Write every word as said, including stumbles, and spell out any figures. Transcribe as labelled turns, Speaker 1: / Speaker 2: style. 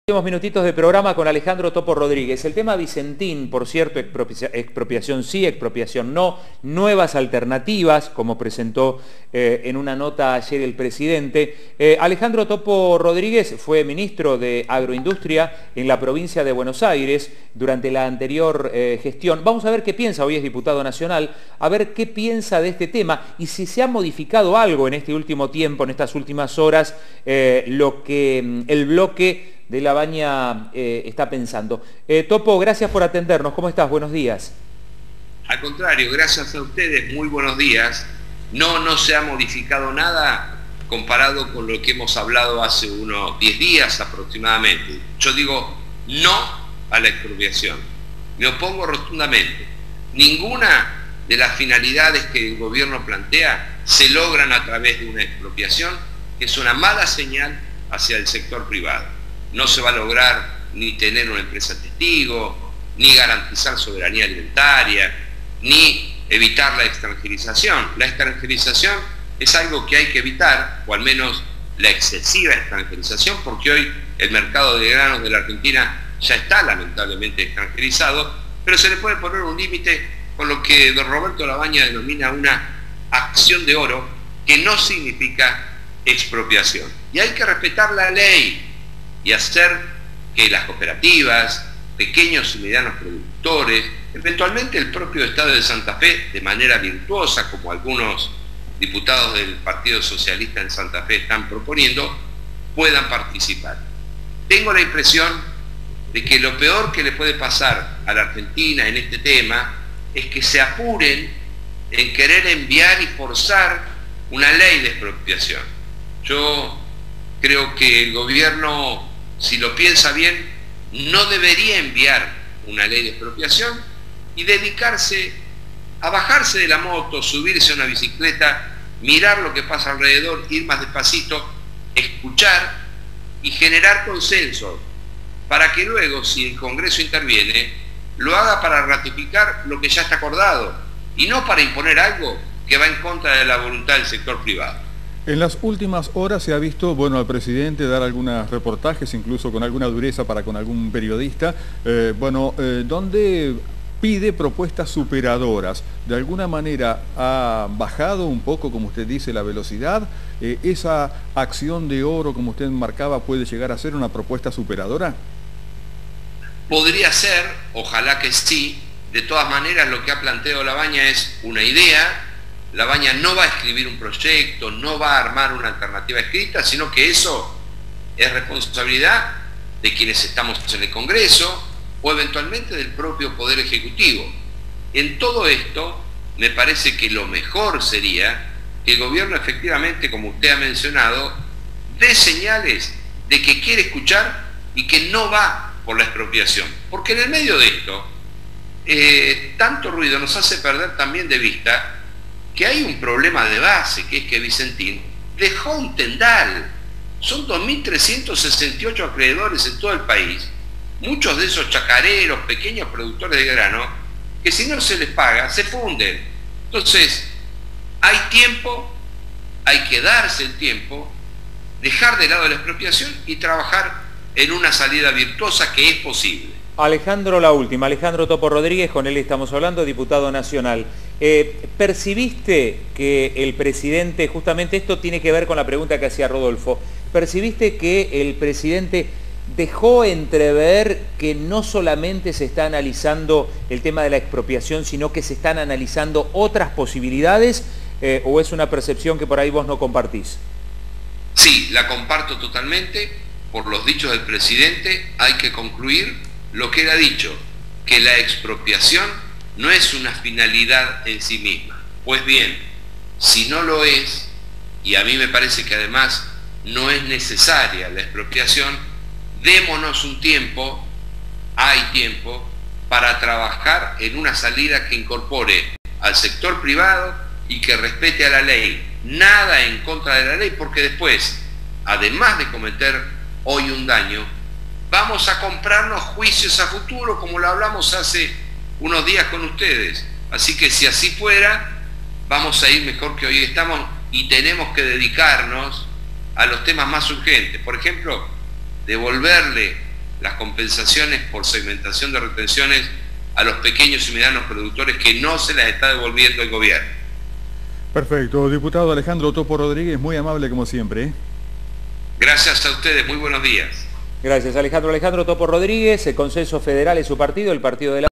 Speaker 1: Últimos minutitos de programa con Alejandro Topo Rodríguez. El tema Vicentín, por cierto, expropiación sí, expropiación no, nuevas alternativas, como presentó eh, en una nota ayer el presidente. Eh, Alejandro Topo Rodríguez fue ministro de Agroindustria en la provincia de Buenos Aires durante la anterior eh, gestión. Vamos a ver qué piensa, hoy es diputado nacional, a ver qué piensa de este tema y si se ha modificado algo en este último tiempo, en estas últimas horas, eh, lo que el bloque de La Baña eh, está pensando. Eh, Topo, gracias por atendernos. ¿Cómo estás? Buenos días.
Speaker 2: Al contrario, gracias a ustedes, muy buenos días. No, no se ha modificado nada comparado con lo que hemos hablado hace unos diez días aproximadamente. Yo digo no a la expropiación. Me opongo rotundamente. Ninguna de las finalidades que el gobierno plantea se logran a través de una expropiación, que es una mala señal hacia el sector privado. No se va a lograr ni tener una empresa testigo, ni garantizar soberanía alimentaria, ni evitar la extranjerización. La extranjerización es algo que hay que evitar, o al menos la excesiva extranjerización, porque hoy el mercado de granos de la Argentina ya está lamentablemente extranjerizado, pero se le puede poner un límite con lo que don Roberto La Baña denomina una acción de oro, que no significa expropiación. Y hay que respetar la ley y hacer que las cooperativas, pequeños y medianos productores, eventualmente el propio Estado de Santa Fe, de manera virtuosa, como algunos diputados del Partido Socialista en Santa Fe están proponiendo, puedan participar. Tengo la impresión de que lo peor que le puede pasar a la Argentina en este tema es que se apuren en querer enviar y forzar una ley de expropiación. Yo creo que el gobierno, si lo piensa bien, no debería enviar una ley de expropiación y dedicarse a bajarse de la moto, subirse a una bicicleta, mirar lo que pasa alrededor, ir más despacito, escuchar y generar consenso para que luego, si el Congreso interviene, lo haga para ratificar lo que ya está acordado y no para imponer algo que va en contra de la voluntad del sector privado.
Speaker 3: En las últimas horas se ha visto, bueno, al presidente dar algunos reportajes, incluso con alguna dureza para con algún periodista, eh, bueno, eh, donde pide propuestas superadoras. De alguna manera ha bajado un poco, como usted dice, la velocidad. Eh, ¿Esa acción de oro, como usted marcaba, puede llegar a ser una propuesta superadora?
Speaker 2: Podría ser, ojalá que sí. De todas maneras, lo que ha planteado La Baña es una idea. La Baña no va a escribir un proyecto, no va a armar una alternativa escrita, sino que eso es responsabilidad de quienes estamos en el Congreso o eventualmente del propio Poder Ejecutivo. En todo esto, me parece que lo mejor sería que el gobierno efectivamente, como usted ha mencionado, dé señales de que quiere escuchar y que no va por la expropiación. Porque en el medio de esto, eh, tanto ruido nos hace perder también de vista que hay un problema de base, que es que Vicentín dejó un tendal. Son dos mil trescientos sesenta y ocho acreedores en todo el país, muchos de esos chacareros, pequeños productores de grano, que si no se les paga, se funden. Entonces, hay tiempo, hay que darse el tiempo, dejar de lado la expropiación y trabajar en una salida virtuosa que es posible.
Speaker 1: Alejandro, la última. Alejandro Topo Rodríguez, con él estamos hablando, diputado nacional. Eh, ¿Percibiste que el presidente, justamente esto tiene que ver con la pregunta que hacía Rodolfo, ¿percibiste que el presidente dejó entrever que no solamente se está analizando el tema de la expropiación, sino que se están analizando otras posibilidades, eh, o es una percepción que por ahí vos no compartís?
Speaker 2: Sí, la comparto totalmente. Por los dichos del presidente hay que concluir lo que él ha dicho, que la expropiación no es una finalidad en sí misma. Pues bien, si no lo es, y a mí me parece que además no es necesaria la expropiación, démonos un tiempo, hay tiempo, para trabajar en una salida que incorpore al sector privado y que respete a la ley. Nada en contra de la ley, porque después, además de cometer hoy un daño, vamos a comprarnos juicios a futuro, como lo hablamos hace unos días con ustedes. Así que si así fuera, vamos a ir mejor que hoy estamos y tenemos que dedicarnos a los temas más urgentes. Por ejemplo, devolverle las compensaciones por segmentación de retenciones a los pequeños y medianos productores que no se las está devolviendo el gobierno.
Speaker 3: Perfecto. Diputado Alejandro Topo Rodríguez, muy amable como siempre, ¿eh?
Speaker 2: Gracias a ustedes, muy buenos días.
Speaker 1: Gracias, Alejandro. Alejandro Topo Rodríguez, el Consenso Federal es su partido, el Partido de la